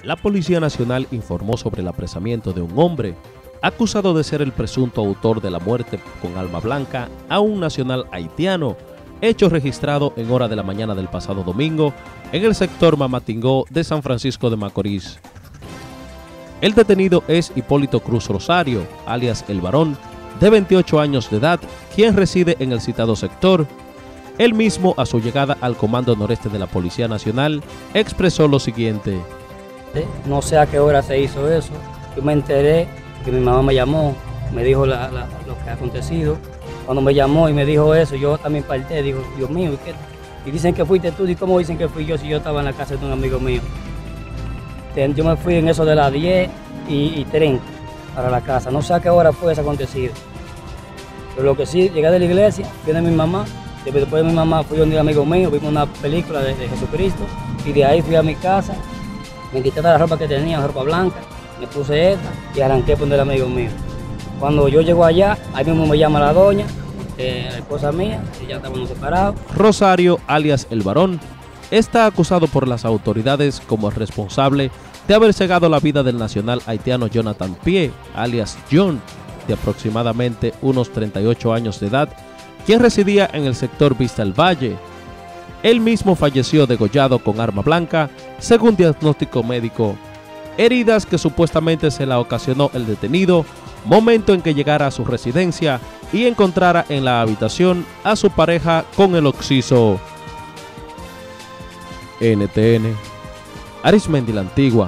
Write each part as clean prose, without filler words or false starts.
La Policía Nacional informó sobre el apresamiento de un hombre acusado de ser el presunto autor de la muerte con arma blanca a un nacional haitiano, hecho registrado en hora de la mañana del pasado domingo en el sector Mamatingó de San Francisco de Macorís. El detenido es Hipólito Cruz Rosario, alias El Varón, de 28 años de edad, quien reside en el citado sector. Él mismo, a su llegada al Comando Noreste de la Policía Nacional, expresó lo siguiente. No sé a qué hora se hizo eso. Yo me enteré que mi mamá me llamó, me dijo lo que ha acontecido. Cuando me llamó y me dijo eso, yo también parté, digo, Dios mío, ¿y qué? Y dicen que fuiste tú, ¿y cómo dicen que fui yo si yo estaba en la casa de un amigo mío? Yo me fui en eso de las 10:30 para la casa. No sé a qué hora fue eso acontecido. Pero lo que sí, llegué de la iglesia, viene mi mamá. Después de mi mamá fui donde un amigo mío, vimos una película de Jesucristo. Y de ahí fui a mi casa, me quité toda la ropa que tenía, la ropa blanca, me puse esta y arranqué por donde el amigo mío. Cuando yo llego allá, ahí mismo me llama la doña, la esposa mía, y ya estábamos separados. Rosario, alias El Varón, está acusado por las autoridades como el responsable de haber cegado la vida del nacional haitiano Jonathan Pie, alias John, de aproximadamente unos 38 años de edad, quien residía en el sector Vista al Valle. Él mismo falleció degollado con arma blanca, según diagnóstico médico, heridas que supuestamente se la ocasionó el detenido momento en que llegara a su residencia y encontrara en la habitación a su pareja con el occiso. NTN, Arismendi la Antigua.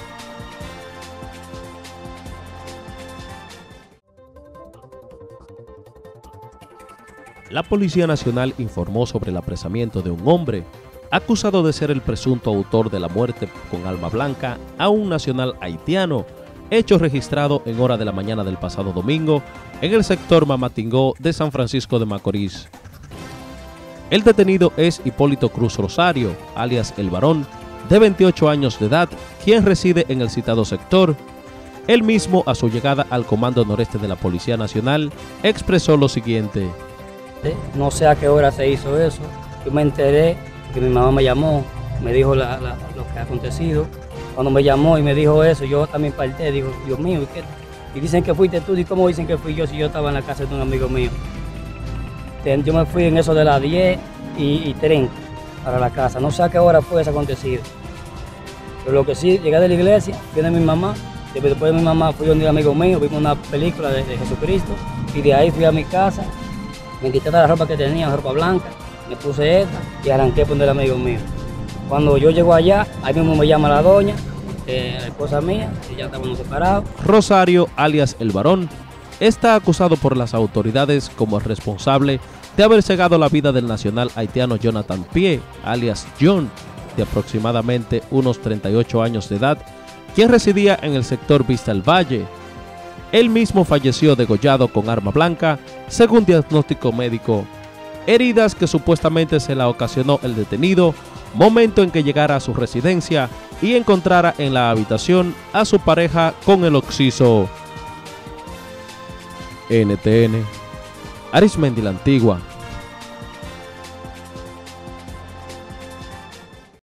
La Policía Nacional informó sobre el apresamiento de un hombre acusado de ser el presunto autor de la muerte con arma blanca a un nacional haitiano, hecho registrado en hora de la mañana del pasado domingo en el sector Mamatingó de San Francisco de Macorís. El detenido es Hipólito Cruz Rosario, alias El Varón, de 28 años de edad, quien reside en el citado sector. Él mismo, a su llegada al Comando Noreste de la Policía Nacional, expresó lo siguiente. No sé a qué hora se hizo eso. Yo me enteré que mi mamá me llamó, me dijo lo que ha acontecido. Cuando me llamó y me dijo eso, yo también parté, digo, Dios mío, ¿y qué? Y dicen que fuiste tú, ¿y cómo dicen que fui yo si yo estaba en la casa de un amigo mío? Yo me fui en eso de las 10:30 para la casa. No sé a qué hora fue eso acontecido. Pero lo que sí, llegué de la iglesia, viene mi mamá. Después de mi mamá fui donde un amigo mío, vimos una película de Jesucristo. Y de ahí fui a mi casa, me quité toda la ropa que tenía, la ropa blanca, me puse esta y arranqué por donde el amigo mío. Cuando yo llego allá, ahí mismo me llama la doña, la esposa mía, y ya estábamos separados. Rosario, alias El Varón, está acusado por las autoridades como el responsable de haber cegado la vida del nacional haitiano Jonathan Pie, alias John, de aproximadamente unos 38 años de edad, quien residía en el sector Vista al Valle. Él mismo falleció degollado con arma blanca, según diagnóstico médico, heridas que supuestamente se la ocasionó el detenido momento en que llegara a su residencia y encontrara en la habitación a su pareja con el occiso. NTN, Arismendi la Antigua.